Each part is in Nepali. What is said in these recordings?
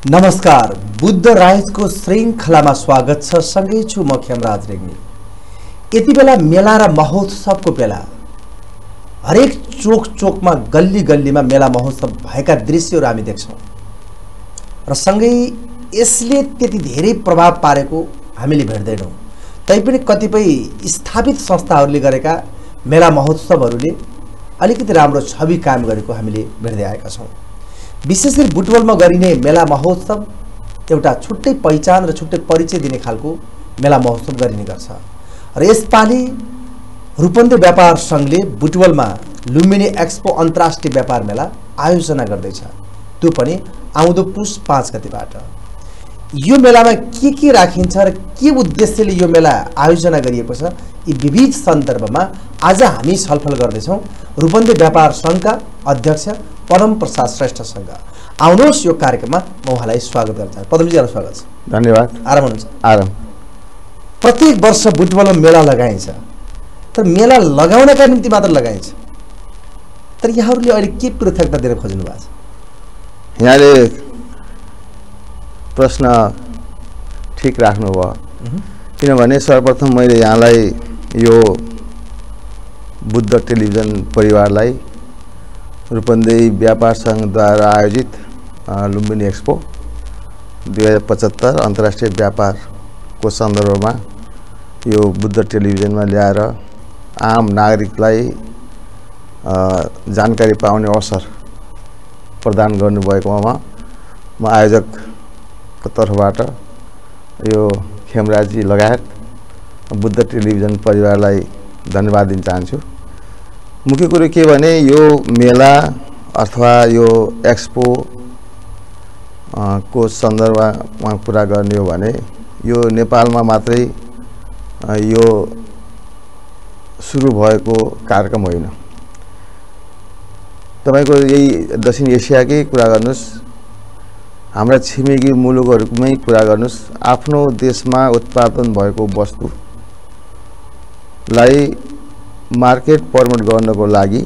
नमस्कार, बुद्ध राइजको श्रृङ्खलामा स्वागत छ। सँगै छु म खेमराज रेग्मी। यति बेला मेला र महोत्सवको बेला हरेक चोकमा गल्ली गल्लीमा मेला महोत्सव भएका दृश्यहरू हामी देख्छौँ र सँगै यसले त्यति धेरै प्रभाव पारेको हामीले भेट्दैनौँ। तैपनि कतिपय स्थापित संस्थाहरूले गरेका मेला महोत्सवहरूले अलिकति राम्रो छवि कायम गरेको हामीले भेट्दै आएका छौँ। विशेष गरी बुटवलमा गरिने मेला महोत्सव एउटा छुट्टै पहिचान र छुट्टै परिचय दिने खालको मेला महोत्सव गरिने गर्छ र यसपालि रूपन्देही व्यापार सङ्घले बुटवलमा लुम्बिनी एक्सपो अन्तर्राष्ट्रिय व्यापार मेला आयोजना गर्दैछ। त्यो पनि आउँदो पुस 5 गतेबाट। यो मेलामा के राखिन्छ र के उद्देश्यले यो मेला आयोजना गरिएको छ, यी विविध सन्दर्भमा आज हामी छलफल गर्दैछौँ रूपन्देही व्यापार सङ्घका अध्यक्ष पदम प्रसाद श्रेष्ठसँग। आउनुहोस् यो कार्यक्रममा म उहाँलाई स्वागत गर्न चाहन्छु। पदमजीलाई स्वागत छ। धन्यवाद। आराम हुनुहुन्छ? आराम। प्रत्येक वर्ष बुटवलमा मेला लगाइन्छ, तर मेला लगाउनका निम्ति मात्र लगाइन्छ। तर यहाँहरूले अहिले के पृथकता दिन खोज्नु भएको छ? यहाँले प्रश्न ठिक राख्नुभयो। किनभने सर्वप्रथम मैले यहाँलाई यो बुद्ध टेलिभिजन परिवारलाई रूपन्देही व्यापार सङ्घद्वारा आयोजित लुम्बिनी एक्सपो 2075 अन्तर्राष्ट्रिय व्यापारको सन्दर्भमा यो बुद्ध टेलिभिजनमा ल्याएर आम नागरिकलाई जानकारी पाउने अवसर प्रदान गर्नुभएकोमा म आयोजकको तर्फबाट यो खेमराजी लगायत बुद्ध टेलिभिजन परिवारलाई धन्यवाद दिन चाहन्छु। मुख्य कुरो के भने यो मेला अथवा यो एक्सपो को सन्दर्भमा कुरा गर्ने हो भने यो नेपालमा मात्रै यो सुरु भएको कार्यक्रम होइन। तपाईको यही दक्षिण एसियाकै कुरा गर्नुस्, हाम्रा छिमेकी मुलुकहरुमै कुरा गर्नुस्, आफ्नो देशमा उत्पादन भएको वस्तुलाई मार्केट प्रमोट गर्नको लागि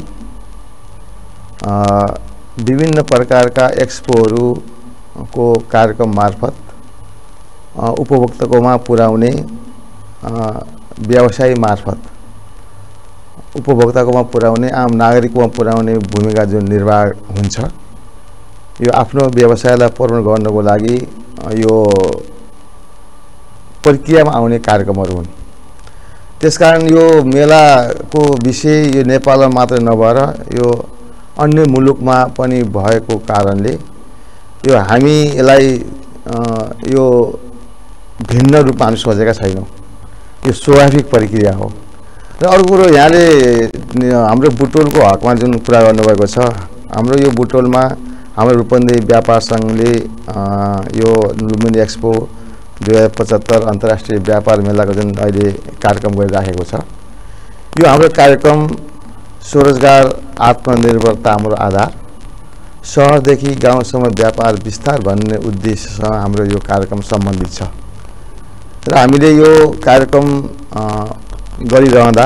विभिन्न प्रकारका एक्सपोहरूको कार्यक्रम मार्फत उपभोक्ताकोमा पुर्याउने व्यवसाय मार्फत उपभोक्ताकोमा पुर्याउने आम नागरिककोमा पुर्याउने भूमिका जुन निर्वाह हुन्छ, यो आफ्नो व्यवसायलाई प्रमोट गर्नको लागि यो प्रक्रियामा आउने कार्यक्रमहरू हुन्। त्यसकारण यो मेलाको विषय यो नेपालमा मात्र नभएर यो अन्य मुलुकमा पनि भएको कारणले यो हामी यसलाई यो भिन्न रूपमा हामी सोचेका छैनौँ। यो स्वाभाविक प्रक्रिया हो। र अर्को कुरो यहाँले हाम्रो बुटवलको हकमा जुन कुरा गर्नुभएको छ, हाम्रो यो बुटवलमा हाम्रो रूपन्देही व्यापार सङ्घले यो लुम्बिनी एक्सपो 2075 अन्तर्राष्ट्रिय व्यापार मेलाको जुन अहिले कार्यक्रम गरिराखेको छ, यो हाम्रो कार्यक्रम स्वरोजगार आत्मनिर्भरता हाम्रो आधार, शहरदेखि गाउँसम्म व्यापार विस्तार भन्ने उद्देश्यसँग हाम्रो यो कार्यक्रम सम्बन्धित छ। र हामीले यो कार्यक्रम गरिरहँदा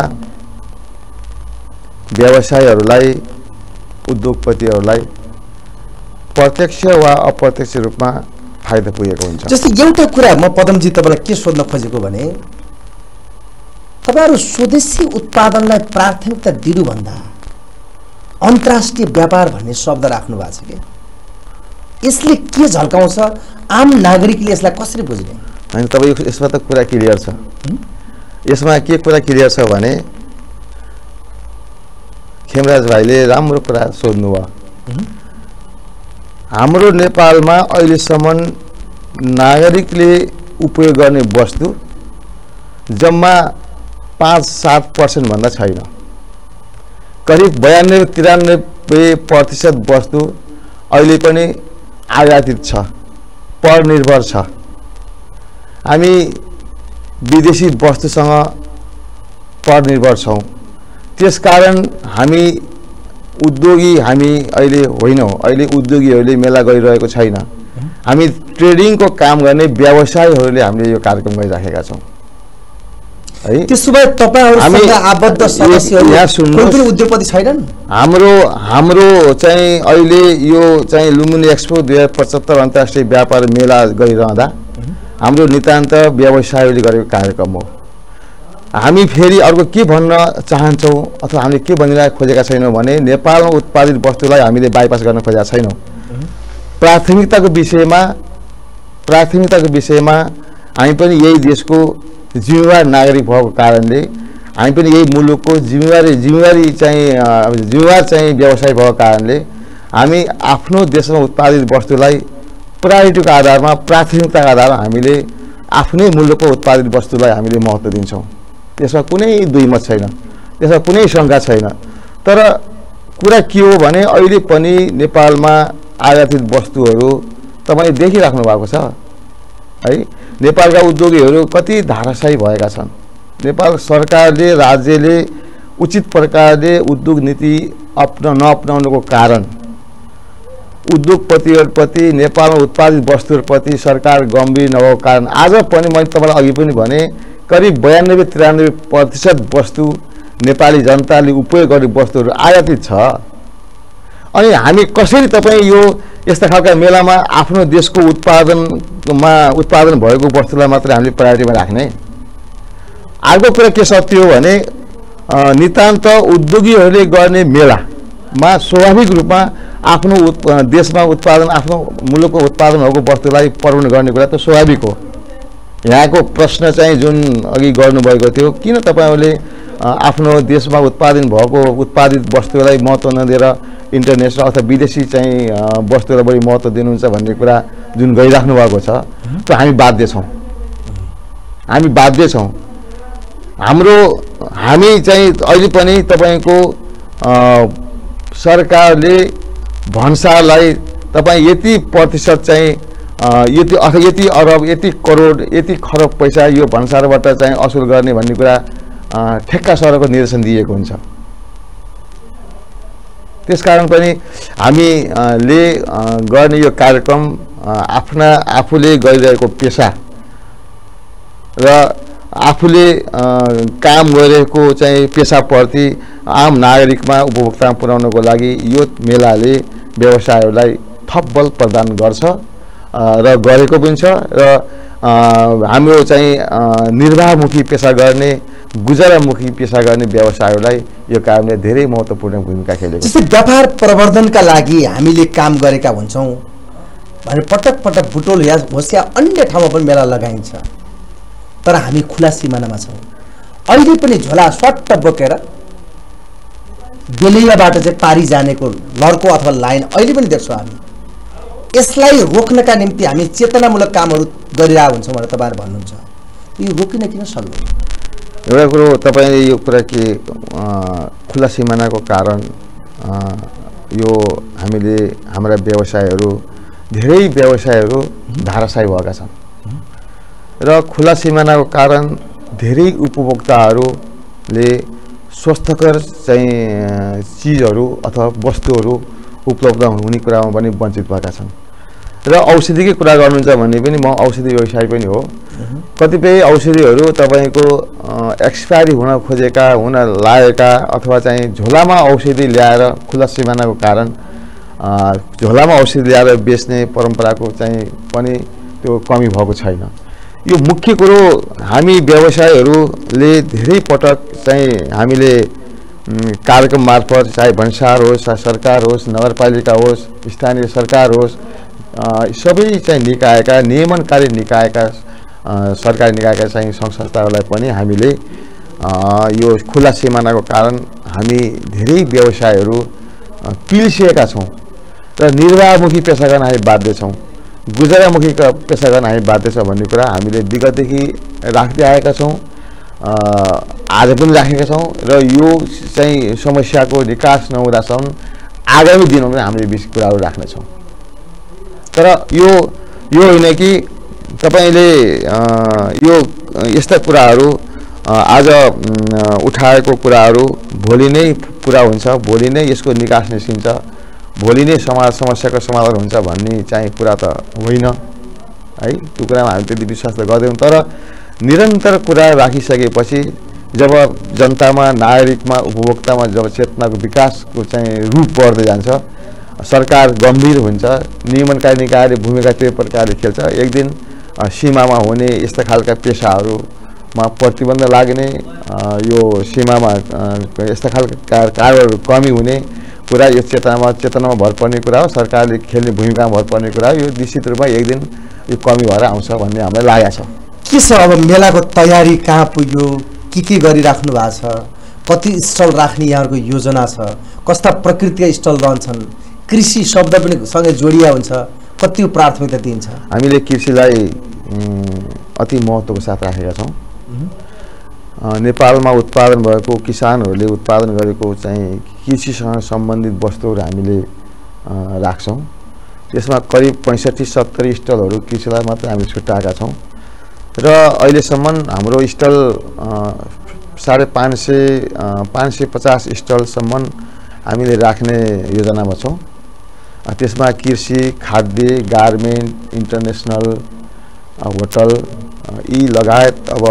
व्यवसायीहरूलाई, उद्योगपतिहरूलाई प्रत्यक्ष वा अप्रत्यक्ष रूपमा फाइदा पुगेको हुन्छ। जस्तै एउटा कुरा म पदमजी तपाईलाई के सोध्न खोजेको भने, तपाईहरु स्वदेशी उत्पादनलाई प्राथमिकता दिनुभन्दा अन्तर्राष्ट्रिय व्यापार भन्ने शब्द राख्नु भएको छ के? यसले के झल्काउँछ? आम नागरिकले यसलाई कसरी बुझ्ने? हैन, तपाईको यसमा त कुरा क्लियर छ। यसमा के कुरा क्लियर छ भने, खेमराज भाइले राम्रो कुरा सोध्नु भयो। हाम्रो नेपालमा अहिलेसम्म नागरिकले उपयोग गर्ने वस्तु जम्मा 5-7% भन्दा छैन। करिब 92-93% वस्तु अहिले पनि आयातित छ, परनिर्भर छ। हामी विदेशी वस्तुसँग परनिर्भर छौँ। त्यसकारण हामी उद्योगी हामी अहिले होइनौँ। अहिले उद्योगीहरूले मेला गरिरहेको छैन। हामी ट्रेडिङको काम गर्ने व्यवसायीहरूले हामीले यो कार्यक्रम गरिराखेका छौँ। है। त्यसो भए तपाईहरुसँग आबद्ध सदस्यहरु कुनै पनि उद्योगपति छैनन्? हाम्रो चाहिँ अहिले यो चाहिँ लुम्बिनी एक्सपो 2075 अन्तर्राष्ट्रिय व्यापार मेला गरिरहँदा हाम्रो नितान्त व्यवसायीले गरेको कार्यक्रम हो। हामी फेरि अर्को के भन्न चाहन्छौँ अथवा हामीले के भनिरहेको खोजेका छैनौँ भने नेपालमा उत्पादित वस्तुलाई हामीले बाइपास गर्न खोजेका छैनौँ। प्राथमिकताको विषयमा हामी पनि यही देशको जिम्मेवार नागरिक भएको कारणले हामी पनि यही मुलुकको जिम्मेवारी चाहिँ व्यवसाय भएको कारणले हामी आफ्नो देशमा उत्पादित वस्तुलाई प्रायोरिटीको आधारमा प्राथमिकताको आधारमा हामीले आफ्नै मुलुकको उत्पादित वस्तुलाई हामीले महत्त्व दिन्छौँ। त्यसमा कुनै दुईमत छैन, त्यसमा कुनै शङ्का छैन। तर कुरा के हो भने अहिले पनि नेपालमा आयातित वस्तुहरू तपाईले देखिराख्नु भएको छ है। नेपालका उद्योगीहरू कति धाराशायी भएका छन्। नेपाल सरकारले राज्यले उचित प्रकारले उद्योग नीति नअपनाउनुको कारण उद्योगपतिहरूप्रति नेपालमा उत्पादित वस्तुहरूप्रति सरकार गम्भीर नभएको कारण आज पनि मैले तपाईलाई अघि पनि भने करिब 92-93% वस्तु नेपाली जनताले उपयोग गर्ने वस्तुहरू आयातित छ। अनि हामी कसरी तपाईँ यो यस्ता खालका मेलामा आफ्नो देशको उत्पादन भएको वस्तुलाई मात्रै हामीले प्रायोरिटीमा राख्ने? अर्को कुरा के सत्य हो भने नितान्त उद्योगीहरूले गर्ने मेलामा स्वाभाविक रूपमा आफ्नो देशमा उत्पादन आफ्नो मुलुकको उत्पादन भएको वस्तुलाई प्रमोट गर्ने कुरा त स्वाभाविक हो। यहाँको प्रश्न चाहिँ जुन अघि गर्नुभएको थियो किन तपाईँहरूले आफ्नो देशमा उत्पादन भएको उत्पादित वस्तुलाई महत्त्व नदिएर इन्टरनेसनल अथवा विदेशी चाहिँ वस्तुलाई बढी महत्त्व दिनुहुन्छ भन्ने कुरा जुन गरिराख्नु भएको छ त्यो हामी बाध्य छौँ। हामी चाहिँ अहिले पनि तपाईँको सरकारले भन्सारलाई तपाईँ यति प्रतिशत चाहिँ यति अरब यति करोड यति खरब पैसा यो भन्सारबाट चाहिँ असुल गर्ने भन्ने कुरा ठेक्का सरको निर्देशन दिएको हुन्छ। त्यसकारण पनि हामीले गर्ने यो कार्यक्रम आफूले गरिरहेको पेशा र आफूले काम गरिरहेको चाहिँ पेशाप्रति आम नागरिकमा उपभोक्तामा पुर्याउनको लागि यो मेलाले व्यवसायहरूलाई थप बल प्रदान गर्छ र गरेको पनि छ। र हाम्रो चाहिँ निर्वाहमुखी पेशा गर्ने गुजारामुखी पेशा गर्ने व्यवसायहरूलाई यो कामले धेरै महत्त्वपूर्ण भूमिका खेलेको छ। जस्तै व्यापार प्रवर्धनका लागि हामीले काम गरेका हुन्छौँ भने पटक बुटोल होस् या अन्य ठाउँमा पनि मेला लगाइन्छ, तर हामी खुला सिमानामा छौँ। अहिले पनि झोला स्वाट्ट बोकेर बेलैयाबाट चाहिँ पारी जानेको लड्को अथवा लाइन अहिले पनि देख्छौँ हामी। यसलाई रोक्नका निम्ति हामी चेतनामूलक कामहरू गरिरहेका हुन्छौँ भनेर तपाईँहरू भन्नुहुन्छ, यो रोकिन किन सक्नु? एउटा कुरो तपाईँले यो कुरा के खुला सिमानाको कारण यो हामीले हाम्रा धेरै व्यवसायहरू धाराशायी भएका छन् र खुला सिमानाको कारण धेरै उपभोक्ताहरूले स्वस्थकर चाहिँ चिजहरू अथवा वस्तुहरू उपलब्ध हुने कुरामा पनि वञ्चित भएका छन्। र औषधिकै कुरा गर्नुहुन्छ भने पनि म औषधि व्यवसायी पनि हो। कतिपय औषधिहरू तपाईँको एक्सपायरी हुन लागेका अथवा चाहिँ झोलामा औषधि ल्याएर खुला सिमानाको कारण झोलामा औषधि ल्याएर बेच्ने परम्पराको चाहिँ पनि त्यो कमी भएको छैन। यो मुख्य कुरो हामी व्यवसायीहरूले धेरै पटक चाहिँ हामीले कार्यक्रम मार्फत चाहे भन्सार होस् चाहे सरकार होस् नगरपालिका होस् स्थानीय सरकार होस् सबै चाहिँ निकायका नियमनकारी निकायका सरकारी निकायका चाहिँ संस्थाहरूलाई पनि हामीले यो खुला सिमानाको कारण हामी धेरै व्यवसायहरू पिल्सिएका छौँ र निर्वाहमुखी पेशा गर्न हामी बाध्य छौँ, गुजारामुखी पेशा गर्न हामी बाध्य छ भन्ने कुरा हामीले विगतदेखि राख्दै आएका छौँ, आज पनि राखेका छौँ र यो चाहिँ समस्याको निकास नहुँदासम्म आगामी दिनमा पनि हामीले बिस कुराहरू राख्नेछौँ। तर यो होइन कि तपाईँले यो यस्ता कुराहरू आज उठाएको कुराहरू भोलि नै पुरा हुन्छ, भोलि नै यसको निकास निस्किन्छ, भोलि नै समस्याको समाधान हुन्छ भन्ने चाहिँ कुरा त होइन है। त्यो कुरामा हामी त्यति विश्वास त गर्दैनौँ। तर निरन्तर कुरा राखिसकेपछि जब जनतामा नागरिकमा उपभोक्तामा जब चेतनाको विकासको चाहिँ रूप बढ्दै जान्छ सरकार गम्भीर हुन्छ नियमनकारी निकायले भूमिका त्यही प्रकारले खेल्छ एक दिन सीमामा हुने यस्ता खालका पेशाहरूमा प्रतिबन्ध लाग्ने यो सीमामा यस्ता खालका कारबारहरू कमी हुने कुरा यो चेतनामा भर पर्ने कुरा हो सरकारले खेल्ने भूमिकामा भर पर्ने कुरा हो यो निश्चित रूपमा एक दिन यो कमी भएर आउँछ भन्ने हामीलाई लागेको छ के छ अब मेलाको तयारी कहाँ पुग्यो के गरिराख्नु भएको छ कति स्टल राख्ने यहाँहरूको योजना छ कस्ता प्रकृतिका स्टल रहन्छन् कृषि शब्द पनि सँगै जोडिया हुन्छ कति प्राथमिकता दिन्छ हामीले कृषिलाई अति महत्त्वको साथ राखेका छौँ नेपालमा उत्पादन भएको किसानहरूले उत्पादन गरेको चाहिँ कृषिसँग सम्बन्धित वस्तुहरू हामीले राख्छौँ त्यसमा करिब 65-70 स्टलहरू कृषिलाई मात्र हामीले छुट्याएका छौँ र अहिलेसम्म हाम्रो स्टल 550 स्टलसम्म हामीले राख्ने योजनामा छौँ त्यसमा कृषि खाद्य गार्मेन्ट इन्टरनेसनल होटल यी लगायत अब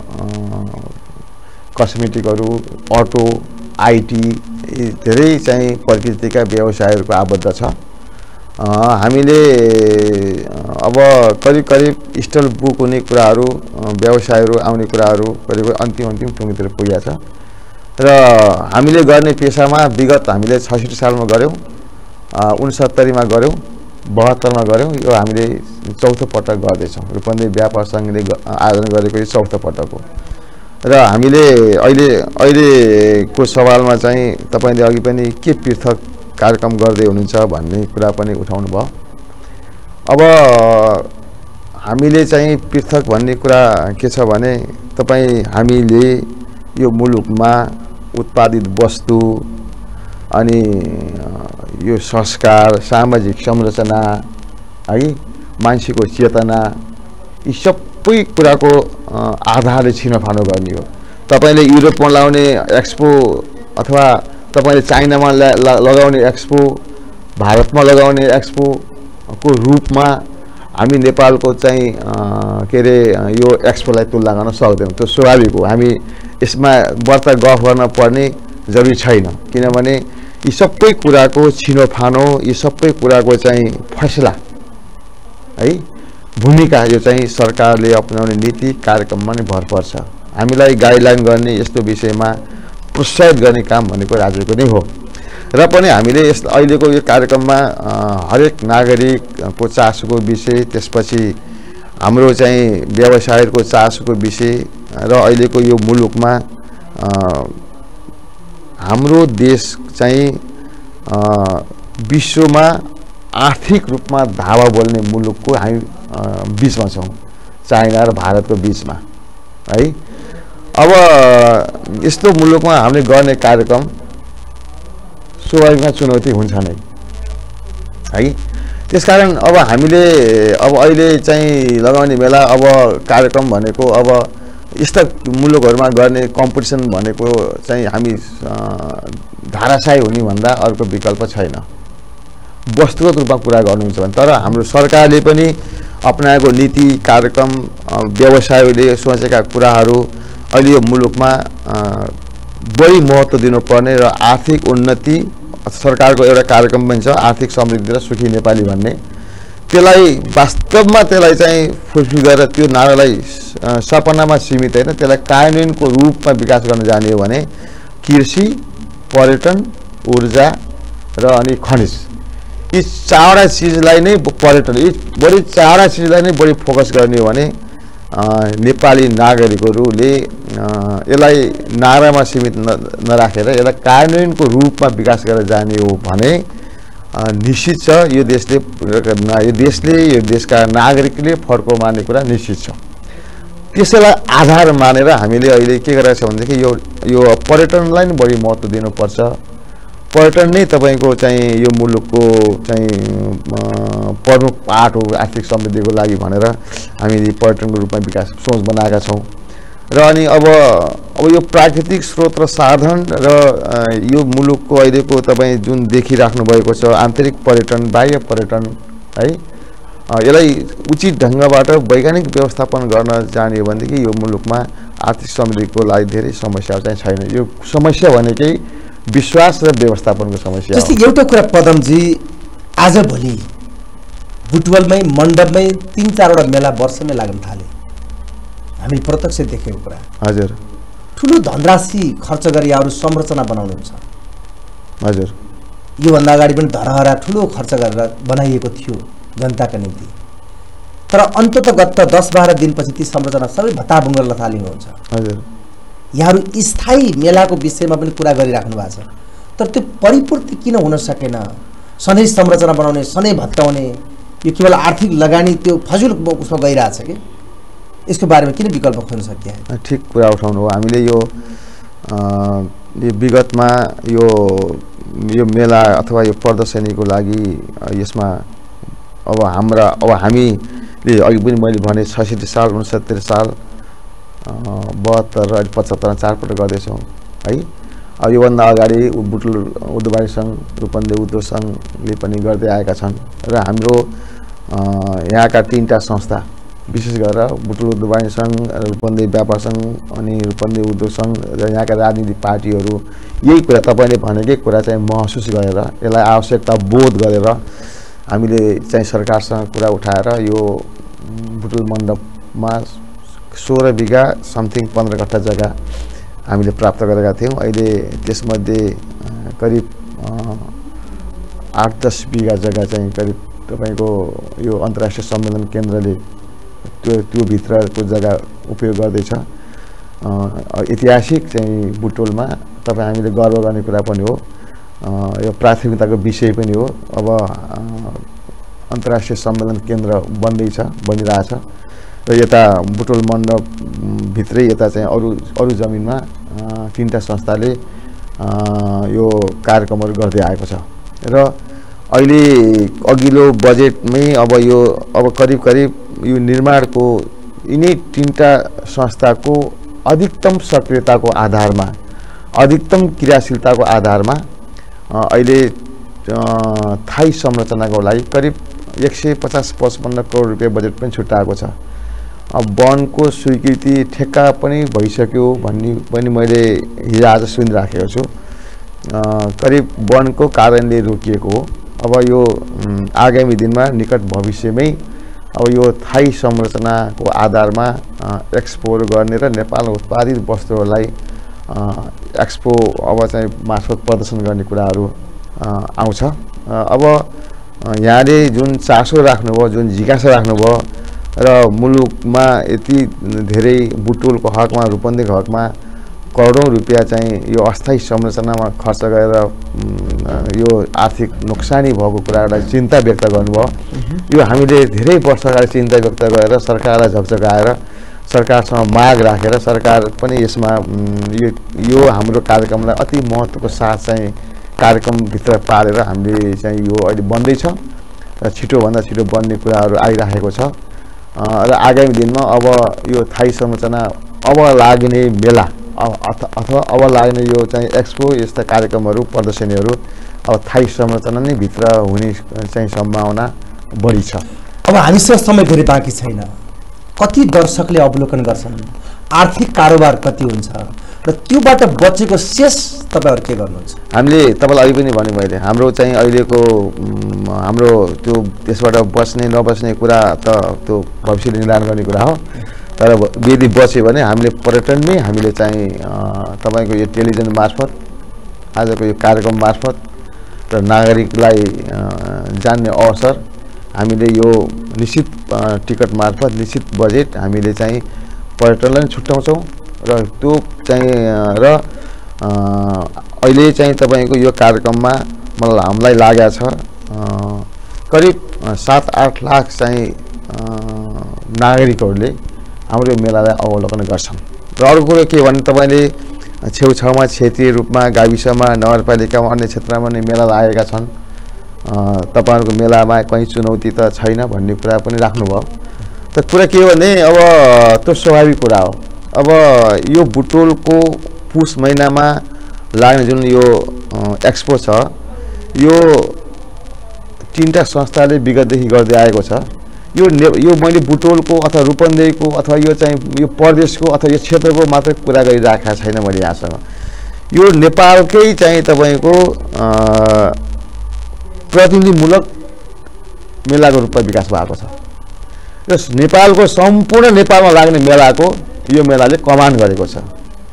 कस्मेटिकहरू अटो आइटी धेरै चाहिँ प्रकृतिका व्यवसायहरूको आबद्ध छ हामीले अब करिब स्टल बुक हुने कुराहरू व्यवसायहरू आउने कुराहरू करिब अन्तिम टुङ्गोतिर पुगेको छ र हामीले गर्ने पेशामा विगत हामीले 66 सालमा गऱ्यौँ 69 मा गऱ्यौँ 72 मा गऱ्यौँ यो हामीले चौथो पटक गर्दैछौँ रूपन्देही व्यापार सङ्घले आयोजना गरेको यो चौथो पटक हो र हामीले अहिलेको सवालमा चाहिँ तपाईले अघि पनि के पृथक कार्यक्रम गर्दै हुनुहुन्छ भन्ने कुरा पनि उठाउनु भयो अब हामीले चाहिँ पृथक भन्ने कुरा के छ भने हामीले यो मुलुकमा उत्पादित वस्तु अनि यो संस्कार सामाजिक संरचना है मान्छेको चेतना यी सबै कुराको आधारले छिनोफानो गर्ने हो तपाईले युरोपमा लाउने एक्सपो अथवा तपाईले चाइनामा लगाउने एक्सपो भारतमा लगाउने एक्सपो को रूपमा हामी नेपालको चाहिँ के रे यो एक्सपोलाई तुलना गर्न सक्दैनौँ त्यो स्वाभाविक हो हामी यसमा वार्ता गफ गर्न पर्ने जरुरी छैन किनभने यी सबै कुराको छिनोफानो यी सबै कुराको चाहिँ फैसला है भूमिका यो चाहिँ सरकारले अपनाउने नीति कार्यक्रममा नै भर पर्छ हामीलाई गाइडलाइन गर्ने यस्तो विषयमा प्रोत्साहित गर्ने काम भनेको राज्यको नै हो र पनि हामीले यस अहिलेको यो कार्यक्रममा हरेक नागरिकको चासोको विषय त्यसपछि हाम्रो चाहिँ व्यवसायको चासोको विषय र अहिलेको यो मुलुकमा हाम्रो देश चाहिँ विश्वमा आर्थिक रूपमा धावा बोल्ने मुलुकको हामी बीचमा छौँ चाइना र भारतको बीचमा है अब यस्तो मुलुकमा हामीले गर्ने कार्यक्रम स्वाभाविकमा चुनौती हुन्छ नै है त्यसकारण अब हामीले अब अहिले चाहिँ लगाउने बेला अब कार्यक्रम भनेको अब यस्ता मुलुकहरुमा गर्ने कम्पिटिसन भनेको चाहिँ हामी धाराशायी हुने भन्दा अर्को विकल्प छैन वस्तुगत रूपमा कुरा गर्नुहुन्छ भने तर हाम्रो सरकारले पनि अपनाएको नीति कार्यक्रम व्यवसायले सोचेका कुराहरू अहिले यो मुलुकमा बढी महत्त्व दिनुपर्ने र आर्थिक उन्नति सरकारको एउटा कार्यक्रम पनि छ आर्थिक समृद्धि र सुखी नेपाली भन्ने त्यसलाई वास्तवमा त्यसलाई चाहिँ फुलफिल गरेर त्यो नारालाई सपनामा सीमित हैन त्यसलाई कार्यान्वयनको रूपमा विकास गर्न जाने हो भने कृषि पर्यटन ऊर्जा र अनि खनिज यी चारवटा चीजलाई नै पर्यटन यी बढी चारवटा चीजलाई नै बढी फोकस गर्ने हो भने नेपाली नागरिकहरूले यसलाई नारामा सीमित नराखेर यसलाई कार्यान्वयनको रूपमा विकास गरेर जाने हो भने निश्चित छ यो देशले यो देशका नागरिकले फर्को मान्ने कुरा निश्चित छ त्यसैलाई आधार मानेर हामीले अहिले के गरेका छौं भनेदेखि यो पर्यटनलाई नै बढी महत्त्व दिनुपर्छ पर्यटन नै तपाईको चाहिँ यो मुलुकको चाहिँ प्रमुख पाठ हो आर्थिक समृद्धिको लागि भनेर हामीले पर्यटनको रूपमा विकास सोच बनाएका छौं र अनि अब यो प्राकृतिक स्रोत र साधन र यो मुलुकको अहिलेको तपाई जुन देखिराख्नु भएको छ आन्तरिक पर्यटन बाह्य पर्यटन है यसलाई उचित ढङ्गबाट वैज्ञानिक व्यवस्थापन गर्न जाने भनेदेखि यो मुलुकमा आर्थिक समृद्धिको लागि धेरै समस्याहरू चाहिँ छैन। यो समस्या भनेकै विश्वास र व्यवस्थापनको समस्या हो। जस्तै एउटा कुरा पदमजी, आजभोलि बुटवलमै मण्डपमै 3-4 मेला वर्षमै लाग्न थाले, हामी प्रत्यक्ष देखेको कुरा। हजुर, ठुलो धनराशि खर्च गरी यहाँहरू संरचना बनाउनुहुन्छ। हजुर, योभन्दा अगाडि पनि धरहरा ठुलो खर्च गरेर बनाइएको थियो जनताका निम्ति, तर अन्ततगत 10-12 दिनपछि ती संरचना सबै भत्ताभुङ्ग लथालिनुहुन्छ। हजुर, यहाँहरू स्थायी मेलाको विषयमा पनि कुरा गरिराख्नु भएको छ, तर त्यो परिपूर्ति किन हुन सकेन? सधैँ संरचना बनाउने, सधैँ भत्काउने, यो केवल आर्थिक लगानी त्यो फजुल उसमा गइरहेछ कि यसको बारेमा किन विकल्प खोज्न सकिएन? ठिक कुरा उठाउनु हो। हामीले यो विगतमा यो मेला अथवा यो प्रदर्शनीको लागि यसमा अब हामीले अघि पनि मैले भने 66 साल, 69 साल, 72 अहिले 75 4पल्ट गर्दैछौँ है। अब योभन्दा अगाडि बुटवल उद्योग सङ्घ, रूपन्देही उद्योग सङ्घले पनि गर्दै आएका छन् र हाम्रो यहाँका 3टा संस्था विशेष गरेर बुटवल उद्योग सङ्घ, रूपन्देही व्यापार सङ्घ अनि रूपन्देही उद्योग सङ्घ र यहाँका राजनीतिक पार्टीहरू यही कुरा तपाईँले भनेकै कुरा चाहिँ महसुस गरेर, यसलाई आवश्यकता बोध गरेर हामीले चाहिँ सरकारसँग कुरा उठाएर यो बुटवल मण्डपमा 16 बिघा समथिङ 15 कट्ठा जग्गा हामीले प्राप्त गरेका थियौँ। अहिले त्यसमध्ये करिब 8-10 बिघा जग्गा चाहिँ करिब तपाईँको यो अन्तर्राष्ट्रिय सम्मेलन केन्द्रले त्यो भित्रको जग्गा उपयोग गर्दैछ। ऐतिहासिक चाहिँ बुटवलमा तपाईँ हामीले गर्व गर्ने कुरा पनि हो, यो प्राथमिकताको विषय पनि हो। अब अन्तर्राष्ट्रिय सम्मेलन केन्द्र बनिरहेछ र यता बुटवल मण्डप भित्रै यता चाहिँ अरू जमिनमा 3टा संस्थाले यो कार्यक्रमहरू गर्दै आएको छ र अहिले अघिल्लो बजेटमै अब करिब यो निर्माणको यिनै 3टा संस्थाको अधिकतम सक्रियताको आधारमा, अधिकतम क्रियाशीलताको आधारमा अहिले थाई संरचनाको लागि करिब 150-55 करोड रुपियाँ बजेट पनि छुट्याएको छ। अब वनको स्वीकृति ठेक्का पनि भइसक्यो भन्ने पनि मैले हिजोआज सुनिराखेको छु। करिब वनको कारणले रोकिएको हो। अब यो आगामी दिनमा निकट भविष्यमै अब यो थाई संरचनाको आधारमा एक्सपोहरू गर्ने र नेपालमा उत्पादित वस्तुहरूलाई एक्सपो अब चाहिँ मार्फत प्रदर्शन गर्ने कुराहरू आउँछ। अब यहाँले जुन चासो राख्नुभयो, जुन जिज्ञासा राख्नुभयो र मुलुकमा यति धेरै बुटवलको हकमा, रूपन्देहीको हकमा करोडौँ रुपियाँ चाहिँ यो अस्थायी संरचनामा खर्च गरेर यो आर्थिक नोक्सानी भएको कुरालाई चिन्ता व्यक्त गर्नुभयो। यो हामीले धेरै वर्ष अगाडि चिन्ता व्यक्त गरेर सरकारलाई झकझकाएर सरकारसँग माग राखेर सरकार पनि यसमा यो हाम्रो कार्यक्रमलाई अति महत्त्वको साथ चाहिँ कार्यक्रमभित्र पारेर हामीले चाहिँ यो अहिले बन्दैछ र छिटोभन्दा छिटो बन्ने कुराहरू आइरहेको छ र आगामी दिनमा अब यो थाई संरचना, अब लाग्ने मेला अथवा अब लाग्ने यो चाहिँ एक्सपो, यस्ता कार्यक्रमहरू, प्रदर्शनीहरू अब थाई संरचना नै भित्र हुने चाहिँ सम्भावना बढी छ। अब हामीसँग समय धेरै बाँकी छैन। कति दर्शकले अवलोकन गर्छन्, आर्थिक कारोबार कति हुन्छ र त्योबाट बचेको शेष तपाईहरु के गर्नुहुन्छ? हामीले तपाईलाई अघि पनि भने मैले हाम्रो चाहिँ अहिलेको हाम्रो त्यो त्यसबाट बच्ने नबच्ने कुरा त त्यो भविष्यले निर्धारण गर्ने कुरा हो। तर यदि बच्यो भने हामीले पर्यटनमै हामीले चाहिँ तपाईको यो टेलिभिजन मार्फत, आजको यो कार्यक्रम मार्फत र नागरिकलाई जान्ने अवसर हामीले यो निश्चित टिकट मार्फत निश्चित बजेट हामीले चाहिँ पर्यटनलाई छुट्याउँछौँ र त्यो चाहिँ र अहिले चाहिँ तपाईको यो कार्यक्रममा मलाई हामीलाई लागेको छ करिब 7-8 लाख चाहिँ नागरिकहरूले हाम्रो मेलालाई अवलोकन गर्छन्। र अरु कुरो के भने तपाईले छेउछाउमा क्षेत्रीय रूपमा गाविसमा नगरपालिकामा अन्य क्षेत्रमा नै मेला लागेका छन्, तपाईहरुको मेलामा कुनै चुनौती त छैन भन्ने कुरा पनि राख्नुभयो। त कुरा के हो भने अब त्यो स्वाभाविक कुरा हो। अब यो बुटवलको पुस महिनामा लाग्ने जुन यो एक्सपो छ, यो तीनटा संस्थाले विगतदेखि गर्दै आएको छ। यो मैले बुटवलको अथवा रूपन्देहीको अथवा यो चाहिँ यो प्रदेशको अथवा यो क्षेत्रको मात्रै कुरा गरिराखेको छैन मैले यहाँसँग। यो नेपालकै चाहिँ तपाईँको प्रतिनिधिमूलक मेलाको रूपमा विकास भएको छ। र नेपालको सम्पूर्ण नेपालमा लाग्ने मेलाको यो मेलाले कमान्ड गरेको छ।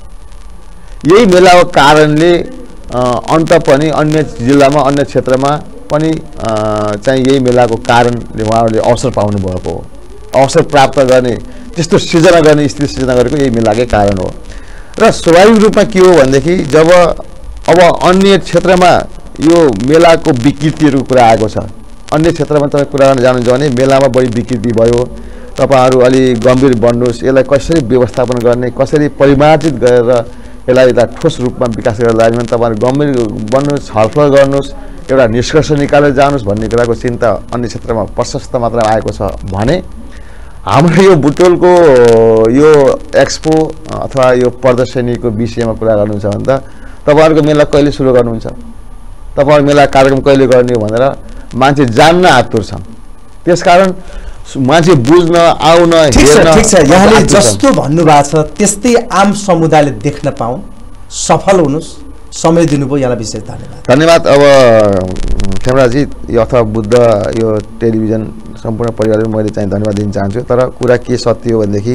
यही मेलाको कारणले अन्त पनि अन्य जिल्लामा अन्य क्षेत्रमा पनि चाहिँ यही मेलाको कारणले उहाँहरूले अवसर पाउनु भएको हो। अवसर प्राप्त गर्ने त्यस्तो सृजना गर्ने स्थिति सृजना गरेको यही मेलाकै कारण हो। र स्वाभाविक रूपमा के हो भनेदेखि जब अब अन्य क्षेत्रमा यो मेलाको विकृतिहरूको कुरा आएको छ, अन्य क्षेत्रमा तपाईँ कुरा गर्न जानुहुन्छ भने मेलामा बढी विकृति भयो, तपाईँहरू अलि गम्भीर बन्नुहोस्, यसलाई कसरी व्यवस्थापन गर्ने, कसरी परिमार्जित गरेर यसलाई ठोस रूपमा विकास गरेर लाग्ने तपाईँहरू गम्भीर बन्नुहोस्, छलफल गर्नुहोस्, एउटा निष्कर्ष निकालेर जानुहोस् भन्ने कुराको चिन्ता अन्य क्षेत्रमा प्रशस्त मात्रामा आएको छ भने हाम्रो यो बुटवलको यो एक्सपो अथवा यो प्रदर्शनीको विषयमा कुरा गर्नुहुन्छ भने त तपाईँहरूको मेला कहिले सुरु गर्नुहुन्छ, तपाईँहरू मेला कार्यक्रम कहिले गर्ने हो भनेर मान्छे जान्न आतुर छन्। त्यसकारण मान्छे बुझ्न आउन हेर्न ठिक छ यहाँले जस्तो भन्नुभएको छ त्यस्तै आम समुदायले देख्न पाउँ, सफल हुनुहोस्, समय दिनुभयो, यहाँलाई विशेष धन्यवाद। धन्यवाद। अब खेमराजी यो अथवा बुद्ध यो टेलिभिजन सम्पूर्ण परिवारलाई मैले चाहिँ धन्यवाद दिन चाहन्छु। तर कुरा के सत्य हो भनेदेखि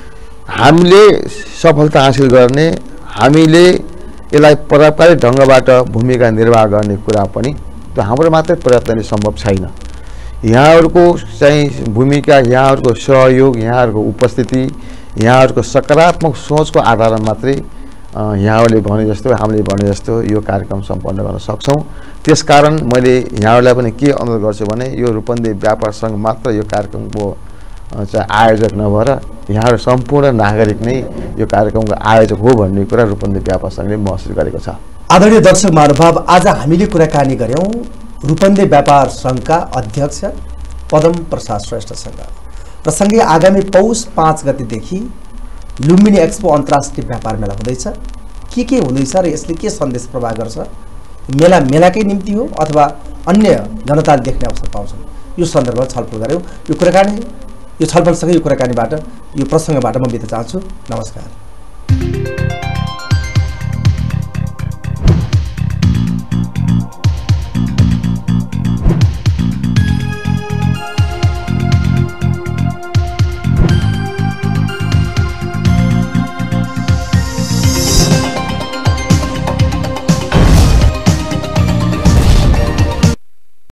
हामीले सफलता हासिल गर्ने, हामीले यसलाई प्रभावकारी ढङ्गबाट भूमिका निर्वाह गर्ने कुरा पनि त्यो हाम्रो मात्रै प्रयत्नले सम्भव छैन। यहाँहरूको चाहिँ भूमिका, यहाँहरूको सहयोग, यहाँहरूको उपस्थिति, यहाँहरूको सकारात्मक सोचको आधारमा मात्रै यहाँहरूले भने जस्तो हामीले भने जस्तो यो कार्यक्रम सम्पन्न गर्न सक्छौँ। त्यसकारण मैले यहाँहरूलाई पनि के अनुरोध गर्छु भने यो रूपन्देही व्यापार सङ्घ मात्र यो कार्यक्रमको चाहिँ आयोजक नभएर यहाँहरू सम्पूर्ण नागरिक नै यो कार्यक्रमको आयोजक हो भन्ने कुरा रूपन्देही व्यापार सङ्घले महसुस गरेको छ। आदरणीय दर्शक महानुभाव, आज हामीले कुराकानी गऱ्यौँ रूपन्देही व्यापार सङ्घका अध्यक्ष पदम प्रसाद श्रेष्ठसँग र सँगै आगामी पौष 5 गतेदेखि लुम्बिनी एक्सपो अन्तर्राष्ट्रिय व्यापार मेला हुँदैछ। के हुँदैछ र यसले के सन्देश प्रवाह गर्छ, मेला मेलाकै निम्ति हो अथवा अन्य जनताले देख्ने अवसर पाउँछन्, यो सन्दर्भमा छलफल गऱ्यौँ। यो कुराकानी, यो छलफलसँगै यो कुराकानीबाट, यो प्रसङ्गबाट म बित्न चाहन्छु। नमस्कार।